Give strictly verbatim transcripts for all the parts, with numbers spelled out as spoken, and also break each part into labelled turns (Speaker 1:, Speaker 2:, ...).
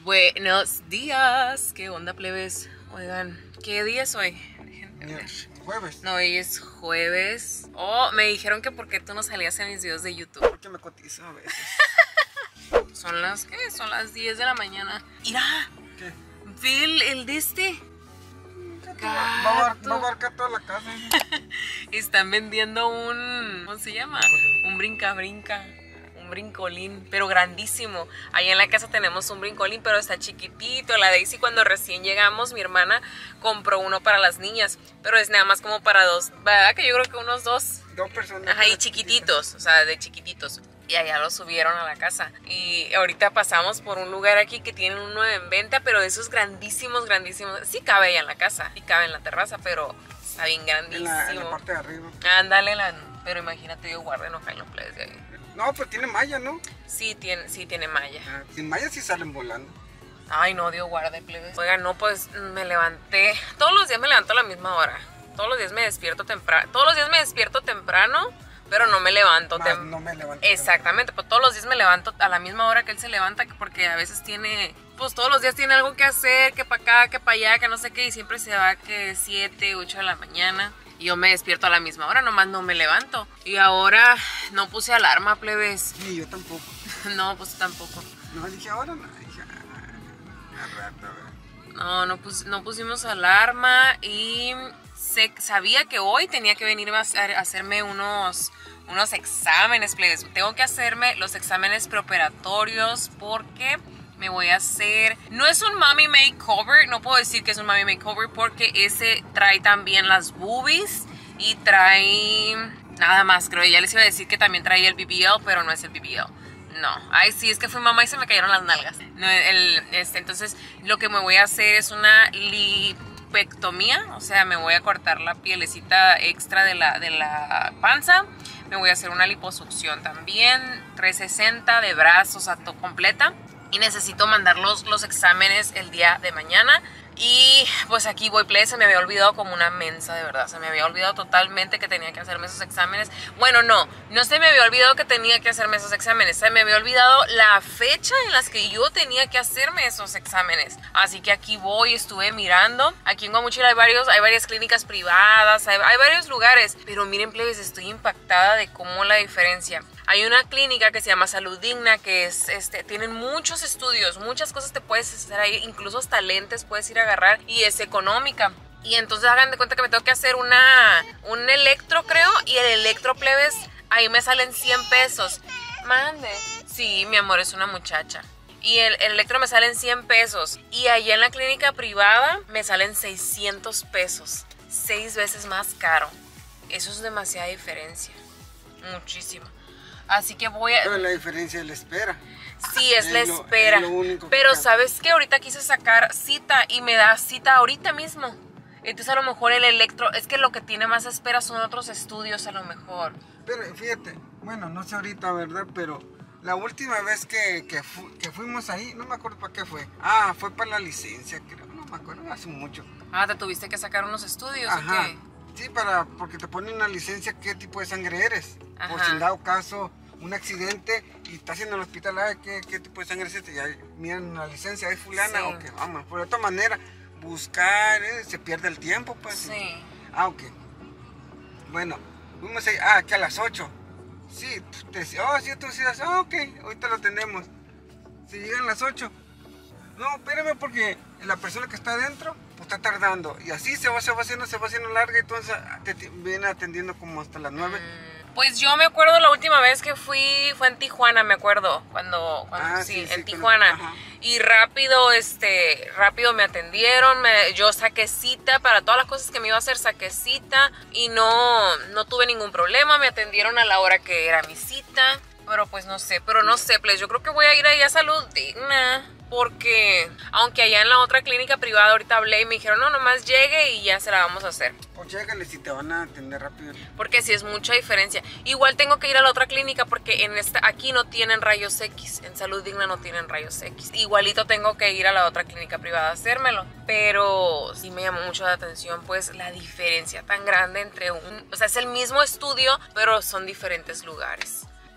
Speaker 1: Buenos días, ¿qué onda, plebes? Oigan, ¿qué día es hoy?
Speaker 2: Jueves.
Speaker 1: No, hoy es jueves. Oh, me dijeron que por qué tú no salías en mis videos de YouTube.
Speaker 2: Porque me cotizo a veces.
Speaker 1: Son las, ¿qué? Son las diez de la mañana. Mira,
Speaker 2: ¿Qué?
Speaker 1: ve el, el de este.
Speaker 2: Va a, abar- va a abarcar toda la casa.
Speaker 1: Están vendiendo un, ¿cómo se llama? Un brinca-brinca. Un brincolín, pero grandísimo. Ahí en la casa tenemos un brincolín, pero está chiquitito. La Daisy, cuando recién llegamos, mi hermana compró uno para las niñas, pero es nada más como para dos, ¿verdad? Que yo creo que unos dos.
Speaker 2: Dos personas.
Speaker 1: Ajá, y chiquititos, o sea, de chiquititos. Y allá lo subieron a la casa. Y ahorita pasamos por un lugar aquí que tiene uno en venta, pero de esos grandísimos, grandísimos. Sí cabe allá en la casa, sí cabe en la terraza, pero está bien grandísimo.
Speaker 2: En la, en la parte de arriba.
Speaker 1: Ándale, la, pero imagínate, yo guarde, no caen los plebes de ahí.
Speaker 2: No, pues tiene malla, ¿no?
Speaker 1: Sí tiene, sí tiene malla.
Speaker 2: Ah, sin malla sí salen volando.
Speaker 1: Ay, no, Dios guarde, plebes. Oigan, no, pues me levanté. Todos los días me levanto a la misma hora. Todos los días me despierto temprano. Todos los días me despierto temprano, pero no me levanto.
Speaker 2: Más
Speaker 1: tem-
Speaker 2: no me levanto.
Speaker 1: Exactamente, pues todos los días me levanto a la misma hora que él se levanta, porque a veces tiene, pues todos los días tiene algo que hacer, que para acá, que para allá, que no sé qué, y siempre se va que siete, ocho de la mañana. Y yo me despierto a la misma hora, nomás no me levanto. Y ahora no puse alarma, plebes.
Speaker 2: Ni yo tampoco.
Speaker 1: No, pues tampoco.
Speaker 2: No, dije ahora no. Dije, ah, a rato, a ver.
Speaker 1: No, no, pus- no pusimos alarma y sé- sabía que hoy tenía que venir a hacer- a hacerme unos, unos exámenes, plebes. Tengo que hacerme los exámenes preoperatorios porque me voy a hacer... No es un mommy makeover, no puedo decir que es un mommy makeover porque ese trae también las boobies y trae... Nada más, creo. Ya les iba a decir que también traía el B B L, pero no es el B B L. No, ay sí, es que fui mamá y se me cayeron las nalgas. No, el, este, entonces lo que me voy a hacer es una lipectomía, o sea, me voy a cortar la pielecita extra de la, de la panza. Me voy a hacer una liposucción también, trescientos sesenta de brazos a to completa. Y necesito mandar los, los exámenes el día de mañana. Y pues aquí voy, play, se me había olvidado como una mensa, de verdad. Se me había olvidado totalmente que tenía que hacerme esos exámenes. Bueno, no, no se me había olvidado que tenía que hacerme esos exámenes. Se me había olvidado la fecha en las que yo tenía que hacerme esos exámenes. Así que aquí voy, estuve mirando. Aquí en Guamuchil hay, varios, hay varias clínicas privadas, hay, hay varios lugares. Pero miren, plebes, estoy impactada de cómo la diferencia. Hay una clínica que se llama Salud Digna, que es, este, tienen muchos estudios, muchas cosas te puedes hacer ahí, incluso hasta lentes puedes ir a agarrar y es económica. Y entonces hagan de cuenta que me tengo que hacer una, un electro, creo, y el electro, plebes, ahí me salen cien pesos. Mande. Sí, mi amor, es una muchacha. Y el, el electro me salen cien pesos. Y allá en la clínica privada me salen seiscientos pesos. Seis veces más caro. Eso es demasiada diferencia. Muchísimo. Así que voy a...
Speaker 2: Pero la diferencia es la espera.
Speaker 1: Sí, es,
Speaker 2: Es
Speaker 1: la
Speaker 2: lo-
Speaker 1: espera.
Speaker 2: es lo único que
Speaker 1: Pero
Speaker 2: cambia.
Speaker 1: ¿sabes qué? Ahorita quise sacar cita y me da cita ahorita mismo. Entonces a lo mejor el electro... Es que lo que tiene más espera son otros estudios a lo mejor.
Speaker 2: Pero fíjate, bueno, no sé ahorita, ¿verdad? Pero la última vez que, que, fu- que fuimos ahí, no me acuerdo para qué fue. Ah, fue para la licencia, creo. No me acuerdo, hace mucho.
Speaker 1: Ah, ¿te tuviste que sacar unos estudios o
Speaker 2: Ajá.
Speaker 1: qué?
Speaker 2: Sí, para, porque te ponen una licencia qué tipo de sangre eres. Por
Speaker 1: Ajá.
Speaker 2: si en dado caso un accidente y estás en el hospital, ay, ¿qué, qué tipo de sangre es este? Y ahí miran la licencia, ¿es fulana?
Speaker 1: Sí.
Speaker 2: O que vamos, por otra manera, buscar, eh, se pierde el tiempo, pues.
Speaker 1: Sí.
Speaker 2: Ah, ok. Bueno, fuimos ahí, ah, que a las ocho. Sí, te decía, oh, sí, tú decías, ah, ok, ahorita lo tenemos. Si llegan las ocho. No, espérame porque la persona que está adentro, pues está tardando. Y así se va, se va haciendo, se va haciendo larga, entonces te, te viene atendiendo como hasta las nueve.
Speaker 1: Pues yo me acuerdo la última vez que fui, fue en Tijuana, me acuerdo, cuando, cuando
Speaker 2: Ah,
Speaker 1: sí,
Speaker 2: sí,
Speaker 1: en
Speaker 2: sí,
Speaker 1: Tijuana.
Speaker 2: ajá.
Speaker 1: Y rápido, este, rápido me atendieron, me- yo saqué cita para todas las cosas que me iba a hacer, saqué cita y no, no tuve ningún problema, me atendieron a la hora que era mi cita. Pero pues no sé, pero no sé, pues yo creo que voy a ir ahí a Salud Digna. Porque, aunque allá en la otra clínica privada ahorita hablé y me dijeron, no, nomás llegue y ya se la vamos a hacer.
Speaker 2: O llégale si te van a atender rápido.
Speaker 1: Porque sí es mucha diferencia. Igual tengo que ir a la otra clínica porque en esta, aquí no tienen rayos X. En Salud Digna no tienen rayos X. Igualito tengo que ir a la otra clínica privada a hacérmelo. Pero sí me llamó mucho la atención pues la diferencia tan grande entre un... O sea, es el mismo estudio, pero son diferentes lugares.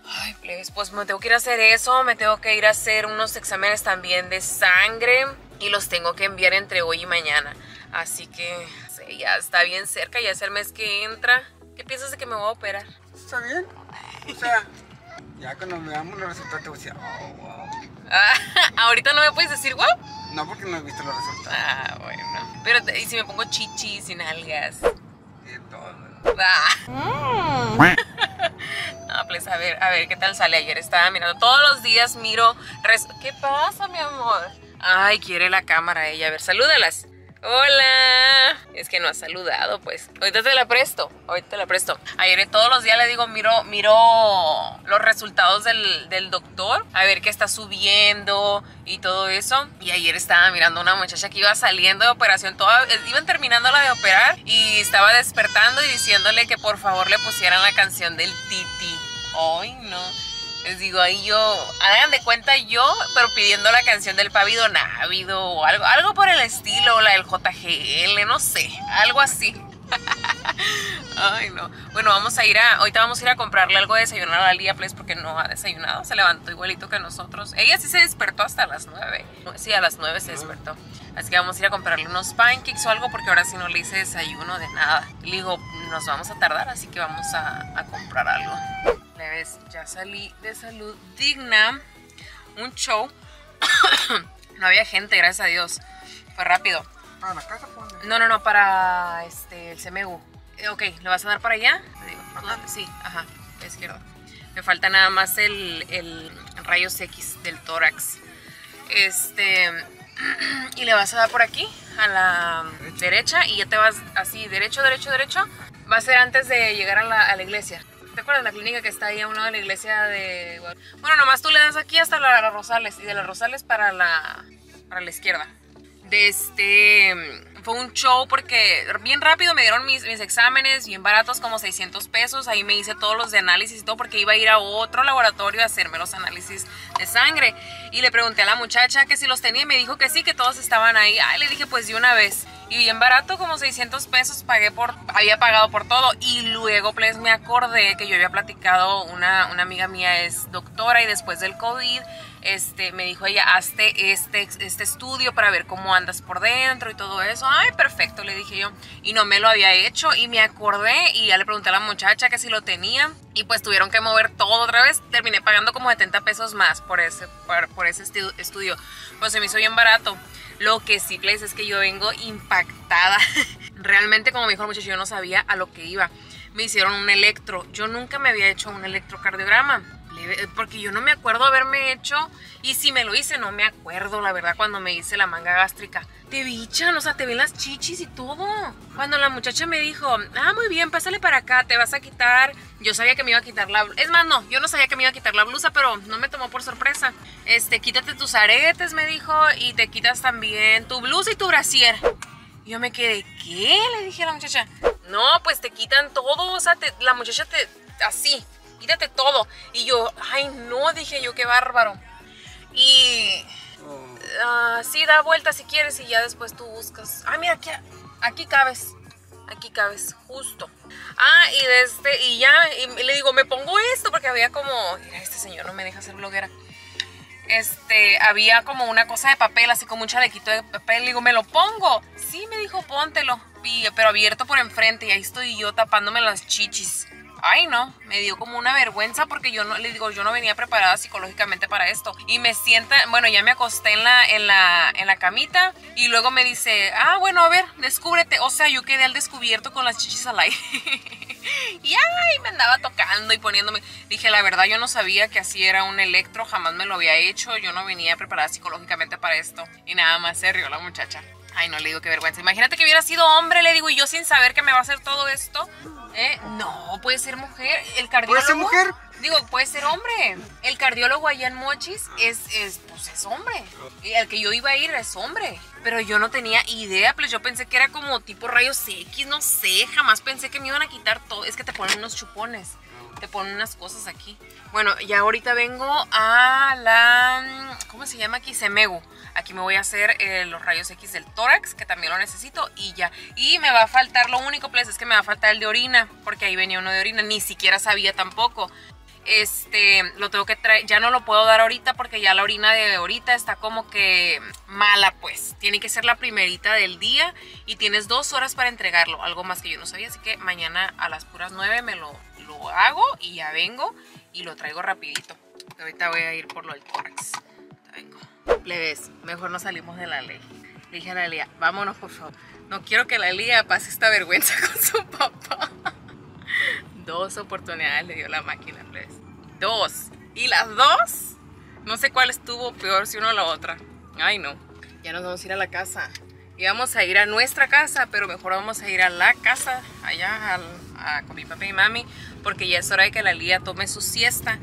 Speaker 1: Ay, plebes, pues me tengo que ir a hacer eso, me tengo que ir a hacer unos exámenes también de sangre y los tengo que enviar entre hoy y mañana. Así que sí, ya está bien cerca, ya es el mes que entra. ¿Qué piensas de que me voy a operar?
Speaker 2: ¿Está bien? O sea, ya cuando veamos los resultados te voy a decir, oh, wow.
Speaker 1: Ah, ¿ahorita no me puedes decir wow?
Speaker 2: No, porque no he visto los resultados.
Speaker 1: Ah, bueno. Pero, ¿y si me pongo chichis y nalgas?
Speaker 2: Y todo.
Speaker 1: Ah. Mm. No, pues a ver, a ver, ¿qué tal sale? Ayer estaba mirando, todos los días miro... Res... ¿Qué pasa, mi amor? Ay, quiere la cámara ella. A ver, salúdalas. Hola. Es que no has saludado, pues. Ahorita te la presto, ahorita te la presto. Ayer todos los días le digo, miro, miro los resultados del, del doctor, a ver qué está subiendo y todo eso. Y ayer estaba mirando una muchacha que iba saliendo de operación, toda, iban terminando la de operar y estaba despertando y diciéndole que por favor le pusieran la canción del Titi. Ay, no. Les digo, ahí yo, hagan de cuenta yo, pero pidiendo la canción del Pavido Návido o algo, algo por el estilo, la del J G L, no sé, algo así. Ay, no. Bueno, vamos a ir a, ahorita vamos a ir a comprarle algo de desayunar a Lía, please, porque no ha desayunado, se levantó igualito que nosotros. Ella sí se despertó hasta las nueve, sí, a las nueve se despertó. Así que vamos a ir a comprarle unos pancakes o algo, porque ahora sí no le hice desayuno de nada. Y le digo, nos vamos a tardar, así que vamos a, a comprar algo. Ves, ya salí de Salud Digna, un show. No había gente, gracias a Dios. Fue rápido.
Speaker 2: ¿Para la casa? ¿Pone?
Speaker 1: No, no, no, para este, el C M U. Eh, ok, ¿le vas a dar para allá? Sí, ajá, a la izquierda. Me falta nada más el, el rayos X del tórax. Este, y le vas a dar por aquí, a la derecha, derecha y ya te vas así, derecho, derecho, derecho. Va a ser antes de llegar a la, a la iglesia. ¿Te acuerdas de la clínica que está ahí a un lado de la iglesia de... Bueno, nomás tú le das aquí hasta la, la Rosales y de la Rosales para la, para la izquierda. De este... Fue un show porque bien rápido me dieron mis, mis exámenes, bien baratos, como seiscientos pesos. Ahí me hice todos los de análisis y todo porque iba a ir a otro laboratorio a hacerme los análisis de sangre. Y le pregunté a la muchacha que si los tenía y me dijo que sí, que todos estaban ahí. Ay, le dije pues de una vez. Y bien barato, como seiscientos pesos, pagué por, había pagado por todo. Y luego, pues, me acordé que yo había platicado, una, una amiga mía es doctora y después del COVID, este, me dijo ella, hazte este, este estudio para ver cómo andas por dentro y todo eso. Ay, perfecto, le dije yo. Y no me lo había hecho y me acordé y ya le pregunté a la muchacha que si lo tenía. Y pues tuvieron que mover todo otra vez. Terminé pagando como setenta pesos más por ese, por, por ese estudio. Pues se me hizo bien barato. Lo que sí, Place, es que yo vengo impactada. Realmente, como me dijo el muchacho, yo no sabía a lo que iba. Me hicieron un electro. Yo nunca me había hecho un electrocardiograma. Porque yo no me acuerdo haberme hecho. Y si me lo hice, no me acuerdo, la verdad, cuando me hice la manga gástrica. Te bichan, o sea, te ven las chichis y todo. Cuando la muchacha me dijo, ah, muy bien, pásale para acá, te vas a quitar. Yo sabía que me iba a quitar la blusa. Es más, no, yo no sabía que me iba a quitar la blusa, pero no me tomó por sorpresa. Este, quítate tus aretes, me dijo, y te quitas también tu blusa y tu brasier. Y yo me quedé, ¿qué? Le dije a la muchacha. No, pues te quitan todo, o sea, te, la muchacha te, así, quítate todo. Y yo, ay, no, dije yo, qué bárbaro. Y... Uh, sí, da vuelta si quieres y ya después tú buscas. Ah, mira, aquí, aquí cabes. Aquí cabes, justo. Ah, y desde, y ya, y le digo, me pongo esto porque había como, mira, este señor no me deja ser bloguera. Este, había como una cosa de papel, así como un chalequito de papel. Le digo, ¿me lo pongo? Sí, me dijo, póntelo. Y, pero abierto por enfrente y ahí estoy yo tapándome las chichis. Ay, no, me dio como una vergüenza porque yo no, le digo, yo no venía preparada psicológicamente para esto. Y me sienta, bueno, ya me acosté en la, en la, en la camita y luego me dice, ah, bueno, a ver, descúbrete. O sea, yo quedé al descubierto con las chichis al aire. Y ay, me andaba tocando y poniéndome. Dije, la verdad, yo no sabía que así era un electro, jamás me lo había hecho. Yo no venía preparada psicológicamente para esto. Y nada más se rió la muchacha. Ay, no, le digo, qué vergüenza. Imagínate que hubiera sido hombre, le digo, y yo sin saber que me va a hacer todo esto. ¿Eh? No, puede ser mujer. El cardiólogo.
Speaker 2: ¿Puede ser mujer?
Speaker 1: Digo, puede ser hombre. El cardiólogo allá en Mochis es, es, pues es hombre. Y el que yo iba a ir es hombre. Pero yo no tenía idea, pues yo pensé que era como tipo rayos X, no sé. Jamás pensé que me iban a quitar todo. Es que te ponen unos chupones. Te ponen unas cosas aquí. Bueno, ya ahorita vengo a la... ¿Cómo se llama aquí? C M U. Aquí me voy a hacer eh, los rayos X del tórax, que también lo necesito, y ya. Y me va a faltar, lo único, pues, es que me va a faltar el de orina, porque ahí venía uno de orina. Ni siquiera sabía tampoco. este, lo tengo que traer, ya no lo puedo dar ahorita porque ya la orina de ahorita está como que mala, pues. Tiene que ser la primerita del día y tienes dos horas para entregarlo, algo más que yo no sabía, así que mañana a las puras nueve me lo, lo hago y ya vengo y lo traigo rapidito. Ahorita voy a ir por lo del tórax. Ya vengo. Plebes, mejor no salimos de la ley. Le dije a la Lía, vámonos por favor. No quiero que la Lía pase esta vergüenza con su papá. Dos oportunidades le dio la máquina, plebes. Dos. Y las dos, no sé cuál estuvo peor si una o la otra. Ay, no. Ya nos vamos a ir a la casa. Íbamos a ir a nuestra casa, pero mejor vamos a ir a la casa, allá al, a, con mi papá y mami, porque ya es hora de que la Lía tome su siesta.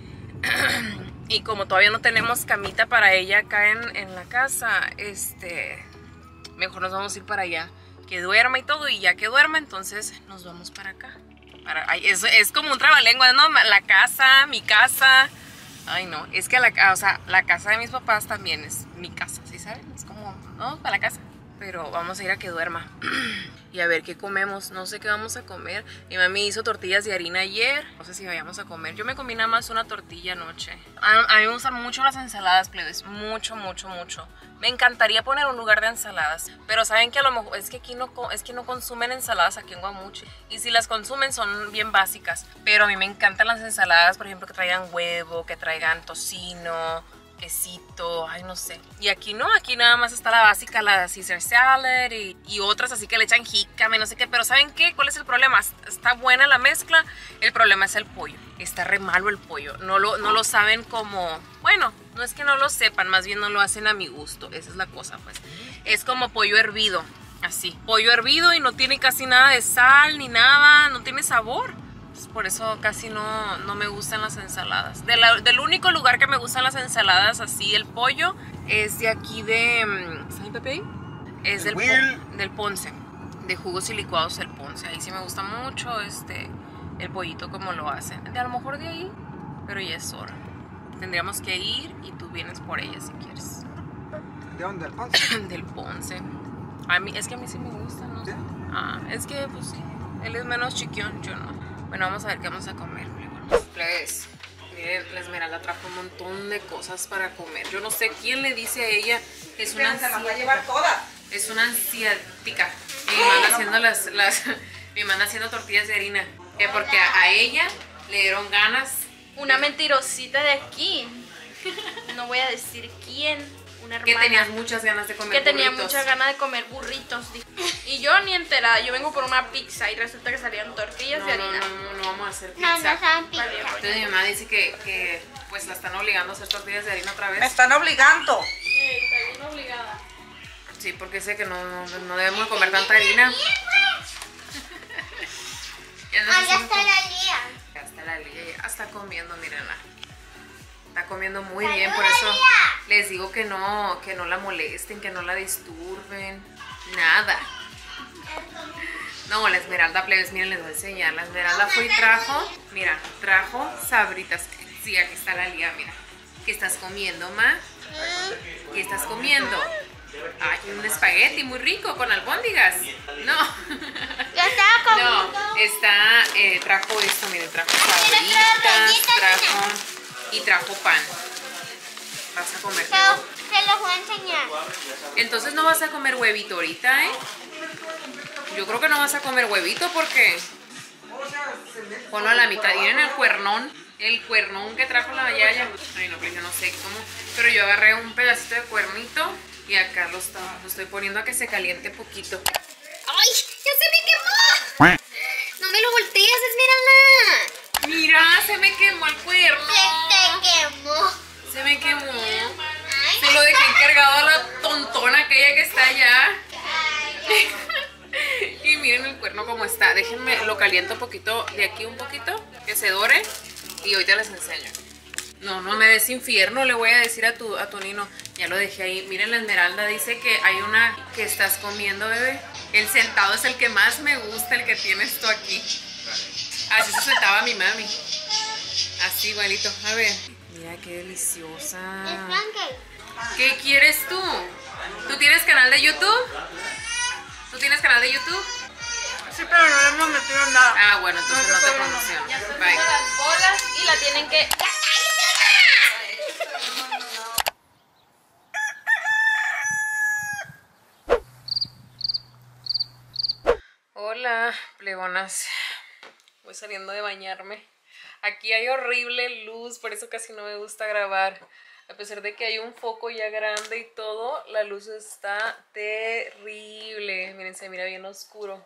Speaker 1: Y como todavía no tenemos camita para ella acá en, en la casa, este, mejor nos vamos a ir para allá. Que duerma y todo, y ya que duerma, entonces nos vamos para acá. Para, ay, es, es como un trabalengua, ¿no? La casa, mi casa. Ay, no, es que la, o sea, la casa de mis papás también es mi casa, ¿sí saben? Es como, no, para la casa. Pero vamos a ir a que duerma. Y a ver qué comemos. No sé qué vamos a comer. Mi mami hizo tortillas de harina ayer. No sé si vayamos a comer. Yo me comí nada más una tortilla anoche. A, a mí me gustan mucho las ensaladas, plebes. Mucho, mucho, mucho. Me encantaría poner un lugar de ensaladas. Pero saben que a lo mejor es que aquí no, es que no consumen ensaladas aquí en Guamuchi. Y si las consumen son bien básicas. Pero a mí me encantan las ensaladas, por ejemplo, que traigan huevo, que traigan tocino, quesito, ay no sé. Y aquí no, aquí nada más está la básica, la Caesar salad y, y otras así que le echan jícama, no sé qué. Pero ¿saben qué? ¿Cuál es el problema? Está buena la mezcla, el problema es el pollo. Está re malo el pollo, no lo, no lo saben como, bueno, no es que no lo sepan, más bien no lo hacen a mi gusto, esa es la cosa pues. Es como pollo hervido, así, pollo hervido y no tiene casi nada de sal ni nada, no tiene sabor. Por eso casi no, no me gustan las ensaladas. De la, del único lugar que me gustan las ensaladas así, el pollo, es de aquí de... ¿Saben, Pepe? Es del, po, del Ponce, de jugos y licuados del Ponce. Ahí sí me gusta mucho este, el pollito como lo hacen. De a lo mejor de ahí, pero ya es hora. Tendríamos que ir y tú vienes por ella si quieres.
Speaker 2: ¿De dónde? ¿Del Ponce?
Speaker 1: Del Ponce. A mí, es que a mí sí me gusta, ¿no? ¿Sí? Ah, es que pues sí, él es menos chiquión, yo no. Bueno, vamos a ver qué vamos a comer. Plebes, miren, la Esmeralda trajo un montón de cosas para comer. Yo no sé quién le dice a ella. Es una
Speaker 3: se las va a llevar todas.
Speaker 1: Es una ansiática. Mi mamá haciendo las, las, mi mamá haciendo tortillas de harina. Eh, porque a, a ella le dieron ganas.
Speaker 4: Una mentirosita de aquí. No voy a decir quién. Una hermana.
Speaker 1: Que tenías muchas ganas de comer
Speaker 4: Que tenía
Speaker 1: burritos.
Speaker 4: muchas ganas de comer burritos. Y yo ni enterada. Yo vengo por una pizza y resulta que salían tortillas
Speaker 1: no,
Speaker 4: de harina.
Speaker 1: No, no, no, no vamos a hacer pizza.
Speaker 5: No, no saben pizza.
Speaker 1: Entonces mi mamá dice que, que pues la están obligando a hacer tortillas de harina otra vez.
Speaker 3: Me están obligando.
Speaker 4: Sí, está bien obligada.
Speaker 1: Sí, porque sé que no, no, no debemos de comer tanta harina.
Speaker 5: Ahí está la Lía.
Speaker 1: Ya está la Lía, ya está comiendo, mírenla. Está comiendo muy
Speaker 5: ¡Saluda,
Speaker 1: bien, por eso
Speaker 5: Lía!
Speaker 1: les digo que no, que no la molesten, que no la disturben, nada. No, la Esmeralda, plebes, miren, les voy a enseñar. La Esmeralda fue y trajo, mira, trajo sabritas. Sí, aquí está la Lía, mira. ¿Qué estás comiendo, ma? ¿Qué estás comiendo? Ay, un espagueti muy rico con albóndigas. No.
Speaker 5: Yo estaba comiendo.
Speaker 1: No, está, eh, trajo esto, miren, trajo sabritas, trajo y trajo pan. Vas a comer.
Speaker 5: Pero te los voy a enseñar.
Speaker 1: Entonces no vas a comer huevito ahorita, ¿eh? Yo creo que no vas a comer huevito porque... Ponlo a la mitad. Miren el cuernón. El cuernón que trajo la yaya. Ay, no, pues yo no sé cómo. Pero yo agarré un pedacito de cuernito y acá lo, está, lo estoy poniendo a que se caliente poquito.
Speaker 5: ¡Ay! ¡Ya se me quemó! ¡No me lo voltees, Esmeralda!
Speaker 1: Mira, se me quemó el cuerno.
Speaker 5: Se te quemó.
Speaker 1: Se me quemó.
Speaker 5: Ay,
Speaker 1: Se lo dejé encargado a la tontona aquella que está allá. Y miren el cuerno como está. Déjenme, lo caliento un poquito, de aquí un poquito, que se dore. Y ahorita les enseño. No, no me des infierno, le voy a decir a tu, a tu nino. Ya lo dejé ahí. Miren, la Esmeralda dice que hay una que estás comiendo, bebé. El sentado es el que más me gusta, el que tienes tú aquí. Así se sentaba mi mami. Así, igualito. A ver. Mira qué deliciosa.
Speaker 5: es Frankel.
Speaker 1: ¿Qué quieres tú? ¿Tú tienes canal de YouTube? ¿Tú tienes canal de YouTube?
Speaker 4: Sí, pero no le hemos metido nada.
Speaker 1: Ah, bueno, entonces no te
Speaker 4: todavía no.
Speaker 1: promociono.
Speaker 4: Ya están
Speaker 1: Bye.
Speaker 4: las bolas y la tienen que...
Speaker 1: Hola, plebonas. Voy saliendo de bañarme. Aquí hay horrible luz, por eso casi no me gusta grabar. A pesar de que hay un foco ya grande y todo, la luz está terrible. Miren, se mira bien oscuro.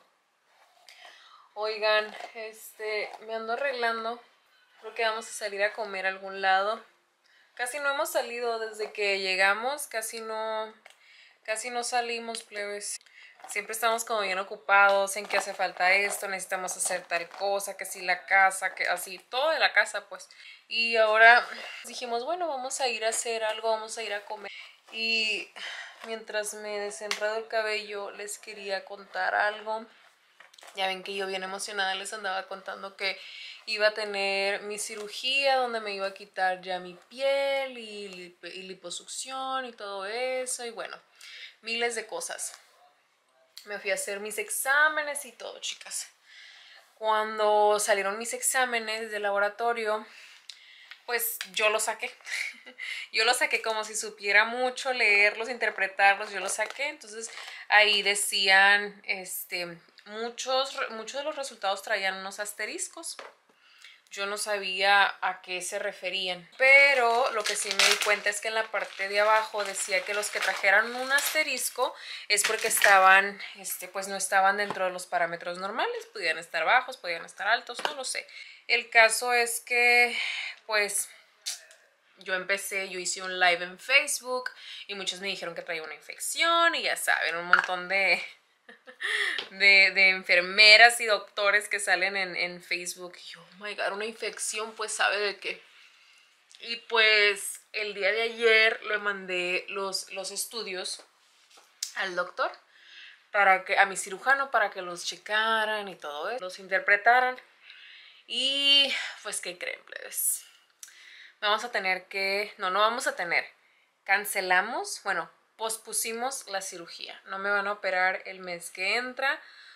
Speaker 1: Oigan, este, me ando arreglando. Creo que vamos a salir a comer a algún lado. Casi no hemos salido desde que llegamos, casi no, casi no salimos, plebes. Siempre estamos como bien ocupados en que hace falta esto, necesitamos hacer tal cosa, que si la casa, que así, todo de la casa pues. Y ahora dijimos, bueno, vamos a ir a hacer algo, vamos a ir a comer. Y mientras me desenredo el cabello les quería contar algo. Ya ven que yo bien emocionada les andaba contando que iba a tener mi cirugía donde me iba a quitar ya mi piel y, lip y liposucción y todo eso. Y bueno, miles de cosas. Me fui a hacer mis exámenes y todo, chicas. Cuando salieron mis exámenes de laboratorio, pues yo los saqué. Yo los saqué como si supiera mucho leerlos, interpretarlos, yo los saqué. Entonces ahí decían, este, muchos, muchos de los resultados traían unos asteriscos. Yo no sabía a qué se referían, pero lo que sí me di cuenta es que en la parte de abajo decía que los que trajeran un asterisco es porque estaban, este, pues no estaban dentro de los parámetros normales, podían estar bajos, podían estar altos, no lo sé. El caso es que, pues, yo empecé, yo hice un live en Facebook y muchos me dijeron que traía una infección y ya saben, un montón de... De, de enfermeras y doctores que salen en, en Facebook. Y yo, oh my god, una infección, pues sabe de qué. Y pues el día de ayer le mandé los, los estudios al doctor, para que, a mi cirujano, para que los checaran y todo eso, los interpretaran. Y pues, ¿qué creen, plebes? Vamos a tener que, no, no vamos a tener, cancelamos, bueno, pospusimos la cirugía. No me van a operar el mes que entra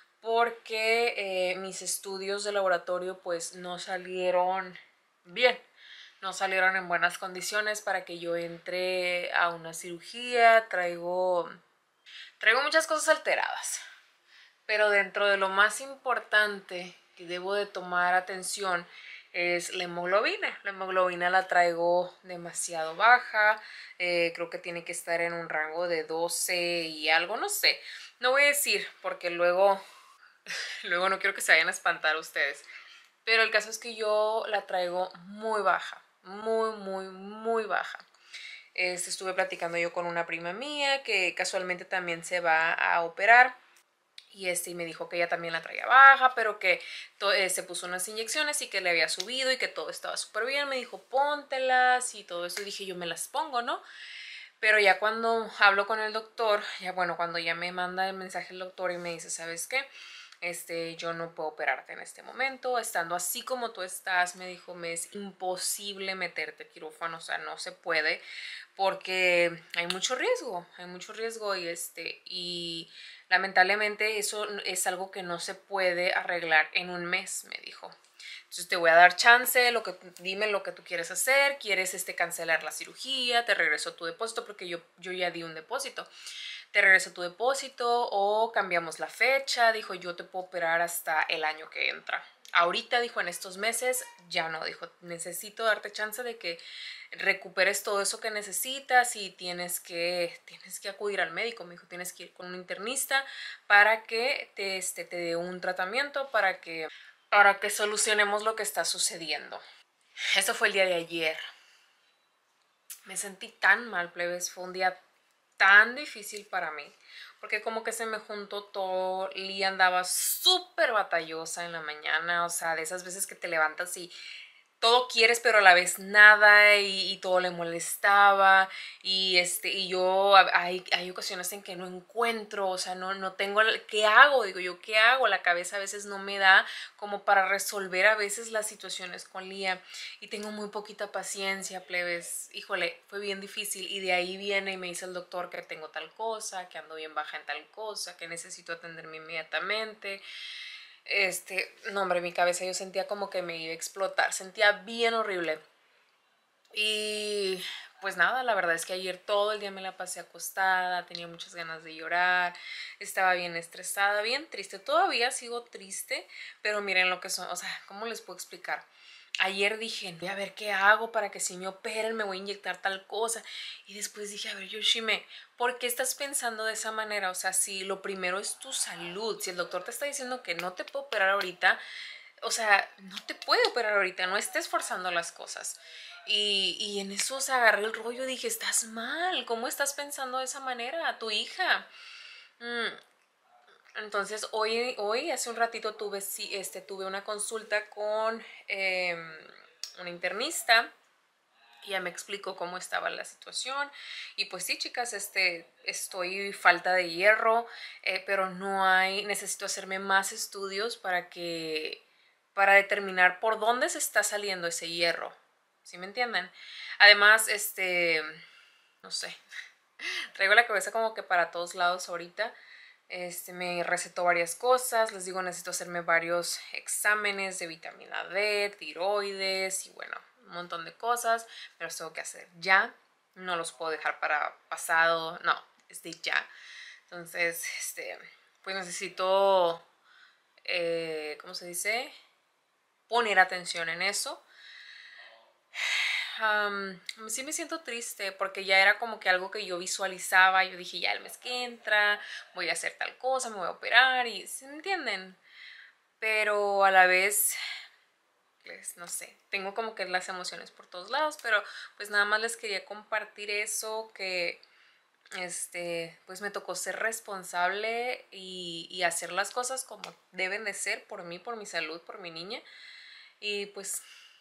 Speaker 1: porque eh, mis estudios de laboratorio pues no salieron bien. No salieron en buenas condiciones para que yo entre a una cirugía. Traigo, traigo muchas cosas alteradas. Pero dentro de lo más importante que debo de tomar atención es la hemoglobina. La hemoglobina la traigo demasiado baja, eh, creo que tiene que estar en un rango de doce y algo, no sé. No voy a decir porque luego, luego no quiero que se vayan a espantar ustedes. Pero el caso es que yo la traigo muy baja, muy, muy, muy baja. Este, estuve platicando yo con una prima mía que casualmente también se va a operar. Y este y me dijo que ella también la traía baja, pero que eh, se puso unas inyecciones y que le había subido y que todo estaba súper bien. Me dijo, póntelas y todo eso. Y dije, yo me las pongo, ¿no? Pero ya cuando hablo con el doctor, ya bueno, cuando ya me manda el mensaje el doctor y me dice, ¿sabes qué? Este, yo no puedo operarte en este momento. Estando así como tú estás, me dijo, me es imposible meterte quirófano, o sea, no se puede porque hay mucho riesgo, hay mucho riesgo y este, y lamentablemente eso es algo que no se puede arreglar en un mes, me dijo. Entonces te voy a dar chance, lo que, dime lo que tú quieres hacer, quieres este, cancelar la cirugía, te regreso tu depósito porque yo, yo ya di un depósito. Te regreso tu depósito o cambiamos la fecha, dijo, yo te puedo operar hasta el año que entra. Ahorita, dijo, en estos meses, ya no, dijo, necesito darte chance de que recuperes todo eso que necesitas y tienes que, tienes que acudir al médico, me dijo, tienes que ir con un internista para que te, este, te dé un tratamiento, para que, para que solucionemos lo que está sucediendo. Eso fue el día de ayer. Me sentí tan mal, plebes, fue un día tan difícil para mí, porque como que se me juntó todo. Lee andaba súper batallosa en la mañana, o sea, de esas veces que te levantas y todo quieres pero a la vez nada y, y todo le molestaba y este y yo hay, hay ocasiones en que no encuentro, o sea, no, no tengo, ¿qué hago? Digo yo, ¿qué hago? La cabeza a veces no me da como para resolver a veces las situaciones con Lía y tengo muy poquita paciencia, plebes. Híjole, fue bien difícil y de ahí viene y me dice el doctor que tengo tal cosa, que ando bien baja en tal cosa, que necesito atenderme inmediatamente. Este, no hombre, mi cabeza yo sentía como que me iba a explotar, sentía bien horrible. Y pues nada, la verdad es que ayer todo el día me la pasé acostada, tenía muchas ganas de llorar, estaba bien estresada, bien triste, todavía sigo triste, pero miren lo que son, o sea, ¿cómo les puedo explicar? Ayer dije, voy a ver qué hago para que si me operen me voy a inyectar tal cosa. Y después dije, a ver, Yoshime, ¿por qué estás pensando de esa manera? O sea, si lo primero es tu salud, si el doctor te está diciendo que no te puede operar ahorita, o sea, no te puede operar ahorita, no estés forzando las cosas. Y, y en eso, o sea, agarré el rollo y dije, estás mal, ¿cómo estás pensando de esa manera a tu hija? Mm. Entonces hoy, hoy hace un ratito tuve, este, tuve una consulta con eh, una internista y ya me explicó cómo estaba la situación. Y pues sí, chicas, este, estoy falta de hierro, eh, pero no hay, necesito hacerme más estudios para que, para determinar por dónde se está saliendo ese hierro, ¿sí me entienden? Además, este, no sé, traigo la cabeza como que para todos lados ahorita. Este, me recetó varias cosas, les digo, necesito hacerme varios exámenes de vitamina D, tiroides y bueno, un montón de cosas, pero los tengo que hacer ya, no los puedo dejar para pasado, no, es de ya. Entonces, este, pues necesito, eh, ¿cómo se dice? Poner atención en eso. Um, sí me siento triste porque ya era como que algo que yo visualizaba. Yo dije, ya el mes que entra voy a hacer tal cosa, me voy a operar y ¿sí me entienden? Pero a la vez, pues no sé, tengo como que las emociones por todos lados, pero pues nada más les quería compartir eso, que este, pues me tocó ser responsable y, y hacer las cosas como deben de ser por mí, por mi salud, por mi niña. Y pues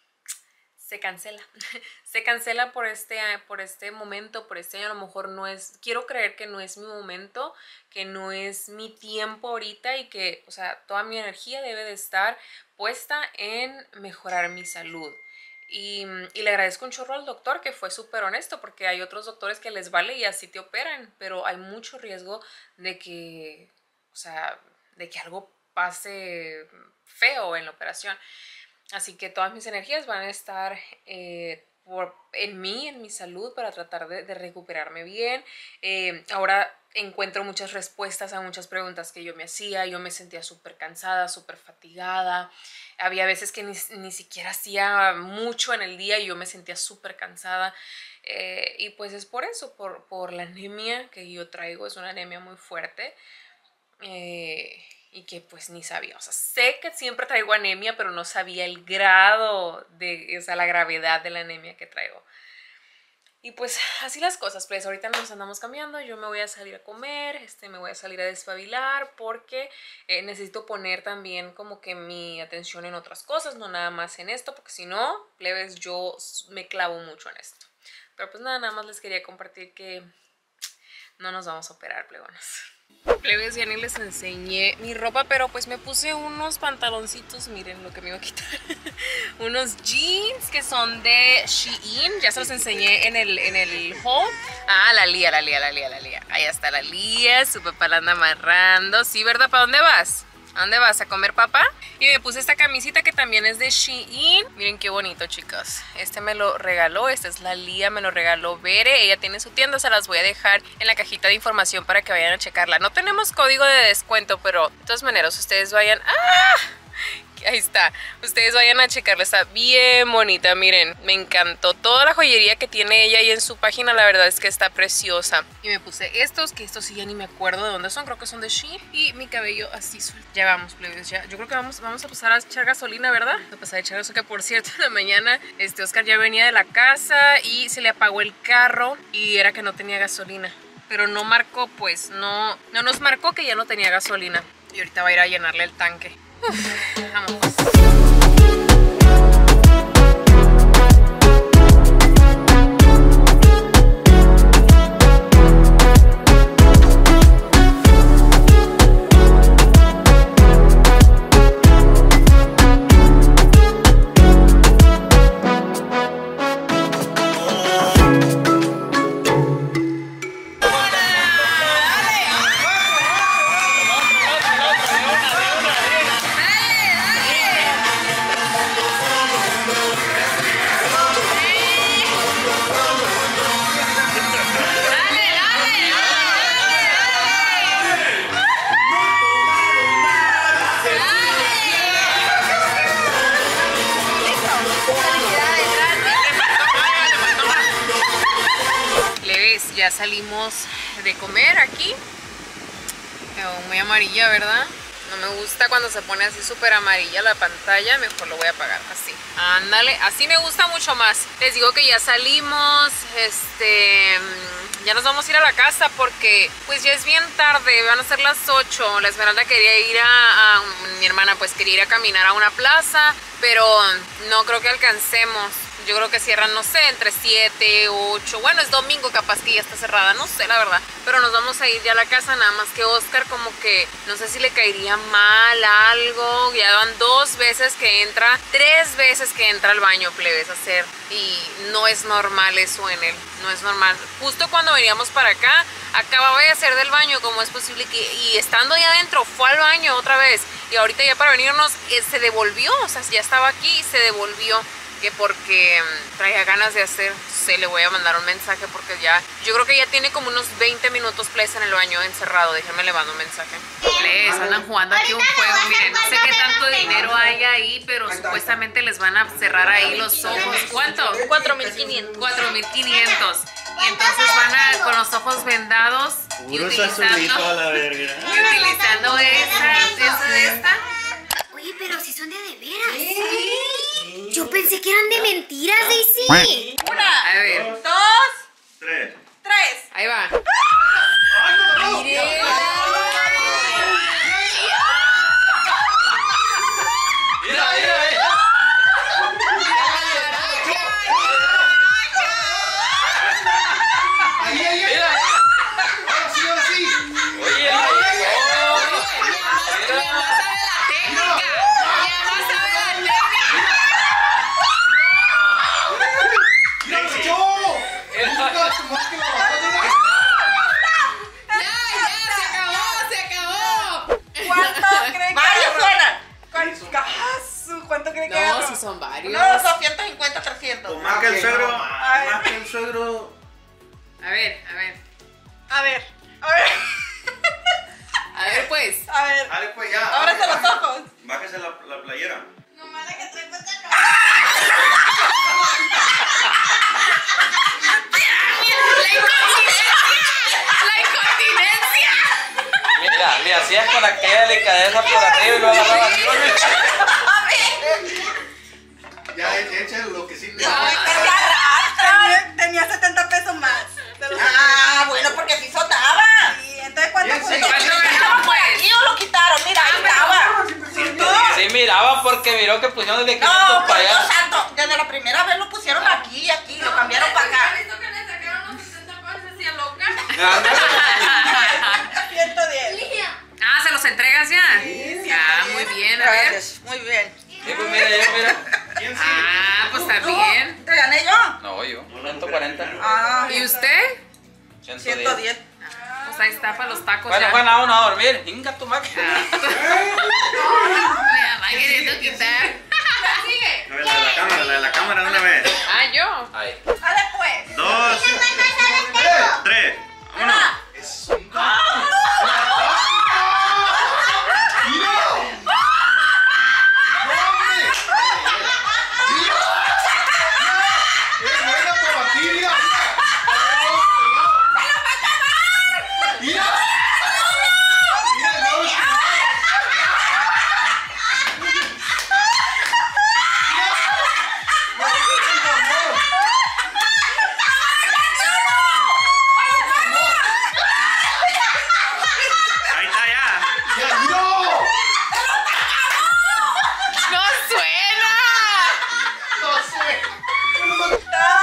Speaker 1: se cancela, se cancela por este, por este momento, por este año. A lo mejor no es, quiero creer que no es mi momento, que no es mi tiempo ahorita y que, o sea, toda mi energía debe de estar puesta en mejorar mi salud. Y, y le agradezco un chorro al doctor que fue súper honesto, porque hay otros doctores que les vale y así te operan, pero hay mucho riesgo de que, o sea, de que algo pase feo en la operación. Así que todas mis energías van a estar eh, por, en mí, en mi salud, para tratar de, de recuperarme bien. Eh, ahora encuentro muchas respuestas a muchas preguntas que yo me hacía. Yo me sentía súper cansada, súper fatigada. Había veces que ni, ni siquiera hacía mucho en el día y yo me sentía súper cansada. Eh, y pues es por eso, por, por la anemia que yo traigo. Es una anemia muy fuerte. Eh... Y que pues ni sabía, o sea, sé que siempre traigo anemia, pero no sabía el grado de, o sea, la gravedad de la anemia que traigo. Y pues así las cosas, pues ahorita nos andamos cambiando, yo me voy a salir a comer, este, me voy a salir a despabilar porque eh, necesito poner también como que mi atención en otras cosas, no nada más en esto, porque si no, plebes, yo me clavo mucho en esto. Pero pues nada, nada más les quería compartir que no nos vamos a operar, plebonas. Plebes, ya ni les enseñé mi ropa, pero pues me puse unos pantaloncitos, miren lo que me iba a quitar. Unos jeans que son de Shein, ya se los enseñé en el, en el haul. Ah, la Lía, la Lía, la Lía, la Lía. Ahí está la Lía, su papá la anda amarrando. Sí, ¿verdad? ¿Para dónde vas? ¿A dónde vas? ¿A comer papá? Y me puse esta camisita que también es de Shein. Miren qué bonito, chicos. Este me lo regaló, esta es la Lía, me lo regaló Bere. Ella tiene su tienda, se las voy a dejar en la cajita de información para que vayan a checarla. No tenemos código de descuento, pero de todas maneras ustedes vayan... ¡Ah! Ahí está, ustedes vayan a checarla, está bien bonita, miren, me encantó toda la joyería que tiene ella ahí en su página, la verdad es que está preciosa. Y me puse estos, que estos sí ya ni me acuerdo de dónde son, creo que son de Shein. Y mi cabello así suelto. Ya vamos, plebes, ya, yo creo que vamos, vamos a pasar a echar gasolina, ¿verdad? Vamos a pasar a echar gasolina, que por cierto, en la mañana, este Oscar ya venía de la casa y se le apagó el carro y era que no tenía gasolina. Pero no marcó, pues, no, no nos marcó que ya no tenía gasolina. Y ahorita va a ir a llenarle el tanque. Uf, vamos. ya salimos de comer aquí. Quedó muy amarilla, ¿verdad? No me gusta cuando se pone así súper amarilla la pantalla. Mejor lo voy a apagar así. Ándale, así me gusta mucho más. Les digo que ya salimos. Este... Ya nos vamos a ir a la casa porque pues ya es bien tarde, van a ser las ocho. La Esmeralda quería ir a, a... Mi hermana pues quería ir a caminar a una plaza, pero no creo que alcancemos. Yo creo que cierran, no sé, entre siete, ocho. Bueno, es domingo, capaz que ya está cerrada, no sé la verdad. Pero nos vamos a ir ya a la casa, nada más que Oscar como que no sé si le caería mal algo. Ya van dos veces que entra, tres veces que entra al baño, plebes, a hacer. Y no es normal eso en él, no es normal. Justo cuando veníamos para acá, acababa de hacer del baño, ¿cómo es posible que...? Y estando ahí adentro, fue al baño otra vez. Y ahorita ya para venirnos, eh, se devolvió, o sea, ya estaba aquí y se devolvió. Que porque um, traía ganas de hacer, se le voy a mandar un mensaje porque ya, yo creo que ya tiene como unos veinte minutos Place en el baño encerrado. Déjenme le mando un mensaje. Place, andan jugando aquí un juego, miren, no sé qué tanto dinero hay ahí, pero supuestamente les van a cerrar ahí los ojos. ¿Cuánto?
Speaker 4: cuatro mil quinientos.
Speaker 1: cuatro mil quinientos. Y entonces van a, con los ojos vendados y
Speaker 6: Puro
Speaker 1: utilizando,
Speaker 6: azulito a la verga.
Speaker 1: y utilizando esa, esa de esta.
Speaker 5: Oye, pero si son de de veras. ¿Sí? Yo pensé que eran de mentiras, Daisy.
Speaker 4: Una,
Speaker 1: A ver,
Speaker 4: dos,
Speaker 6: Tres.
Speaker 4: tres.
Speaker 1: ahí va. Miren.
Speaker 6: Mira, mira, mira.
Speaker 2: Ahí, ahí, ahí.
Speaker 6: Mira.
Speaker 2: Ahora sí, ahora sí.
Speaker 6: Oye,
Speaker 2: ¡Mira, lo echó! ¡Nunca más que la bajada!
Speaker 3: ¿Cuánto cree que
Speaker 4: Varios suenan.
Speaker 3: ¿Cuánto, Casu, ¿cuánto cree que
Speaker 1: No,
Speaker 3: agarró?
Speaker 1: si son varios.
Speaker 3: Unos doscientos cincuenta, trescientos.
Speaker 6: O más que el suegro.
Speaker 3: Ay.
Speaker 6: Más que el suegro.
Speaker 1: A ver, a ver.
Speaker 3: A ver, a ver,
Speaker 1: A ver, pues.
Speaker 3: a ver.
Speaker 6: Dale, pues ya.
Speaker 3: Ábrete los ojos.
Speaker 6: Bájese la, la playera.
Speaker 3: No mala que trae pantalón.
Speaker 1: La incontinencia.
Speaker 7: Mira, le hacías con aquella delicadeza por arriba y lo agarrabas.
Speaker 6: Ya, echa lo que sí te.
Speaker 3: Tenía, tenía setenta pesos más. Se los-
Speaker 4: Ah, bueno, porque sí sonaba.
Speaker 3: Sí, entonces ¿cuánto
Speaker 6: Bien,
Speaker 3: fue?
Speaker 6: sí.
Speaker 1: ¿Cuánto ganó, pues?
Speaker 4: Y no lo quitaron, mira, ahí estaba.
Speaker 7: Sí, miraba porque miró que pusieron de
Speaker 4: No,
Speaker 7: quinientos para
Speaker 4: por Dios
Speaker 7: allá.
Speaker 4: santo, desde la primera vez lo pusieron aquí y aquí, lo cambiaron para acá.
Speaker 1: visto que le sacaron los sesenta pesos así a loca?
Speaker 3: ciento diez.
Speaker 1: Ah, ¿se los entregas ya?
Speaker 3: Sí, sí,
Speaker 1: Ah,
Speaker 3: sí.
Speaker 1: muy bien, a ver.
Speaker 4: Gracias, muy bien.
Speaker 7: Sí, pues mira, ya mira.
Speaker 6: ¿Quién sí?
Speaker 1: Ah, pues está bien.
Speaker 4: ¿Te gané yo?
Speaker 7: No, yo. ciento cuarenta.
Speaker 4: Ah,
Speaker 1: ¿Y usted?
Speaker 4: ciento diez.
Speaker 1: Pues ahí está para los tacos.
Speaker 7: Bueno,
Speaker 1: ya.
Speaker 7: bueno, vámonos a dormir. Inga tu máquina.
Speaker 1: Me va queriendo quitar. Sigue.
Speaker 6: A ver, la de la cámara, la de la cámara de una vez.
Speaker 1: Ah, yo.
Speaker 7: Ahí.
Speaker 4: Dale pues.
Speaker 6: Dos. Tres. Vámonos.
Speaker 2: ¡Es buena probabilidad! ¡Mira! ¡Mira, no!
Speaker 6: Ahí está ya.
Speaker 2: ¡Ya, no!
Speaker 1: ¡No suena!
Speaker 2: ¡No sé!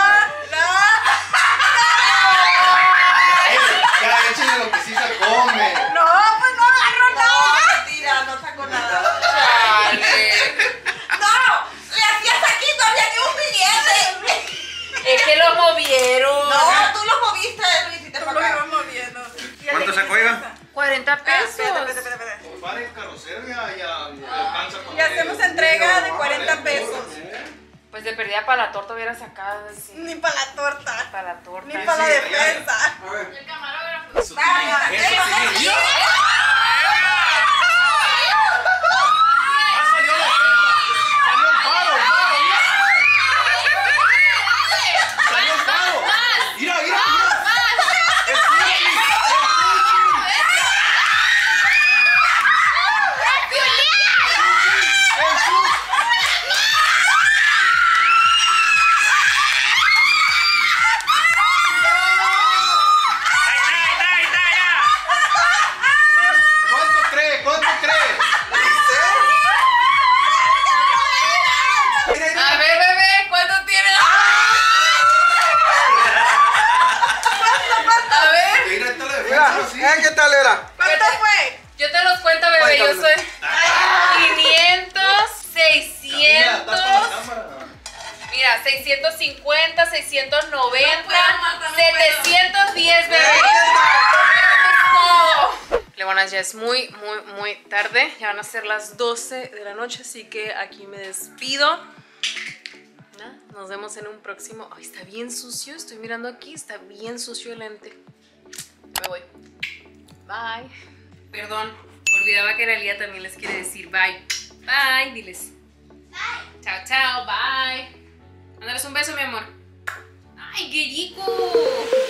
Speaker 2: Ya, échenle lo que sí se come.
Speaker 3: No, pues no agarro nada.
Speaker 4: No, mentira, no saco nada.
Speaker 1: Chale.
Speaker 4: No, le hacías aquí, no había ni un billete.
Speaker 1: Es que lo movieron.
Speaker 4: No, tú lo moviste, lo hiciste
Speaker 3: Tú
Speaker 4: para
Speaker 3: lo
Speaker 4: acá.
Speaker 3: ibas moviendo.
Speaker 6: ¿Cuánto sacó, oiga?
Speaker 1: cuarenta
Speaker 3: Ah, espérate,
Speaker 1: pesos.
Speaker 3: espérate, espérate, espérate.
Speaker 6: Para el carrocero ya, ya alcanza con
Speaker 3: Y hacemos entrega de cuarenta pesos.
Speaker 1: Pues de perdida para la torta hubiera sacado. Sí.
Speaker 3: Ni para la torta.
Speaker 1: Para la torta.
Speaker 3: Ni para la defensa.
Speaker 2: A ver.
Speaker 1: El camarógrafo.
Speaker 6: Eso
Speaker 4: Vaya,
Speaker 6: sí, eso
Speaker 4: vaya,
Speaker 6: sí.
Speaker 4: vaya.
Speaker 6: Ah, salió la defensa. Salió el paro, el paro, mira. Salió el paro. Mira, mira, mira.
Speaker 2: final, ¿qué tal era?
Speaker 3: ¿Cuánto fue?
Speaker 1: Yo te los cuento, bebé. Yo
Speaker 2: Cuéntamelo.
Speaker 1: soy quinientos, seiscientos. Mira, seiscientos cincuenta, seiscientos noventa, setecientos diez, bebé. Le buenas, ya es muy, muy, muy tarde. Ya van a ser las doce de la noche, así que aquí me despido. Nada, nos vemos en un próximo. Ay, está bien sucio. Estoy mirando aquí, está bien sucio el lente. Me voy. Bye. Perdón, olvidaba que Analia también les quiere decir bye. Bye, diles. Bye. Chao, chao, bye. Mándales un beso, mi amor. Ay, qué rico.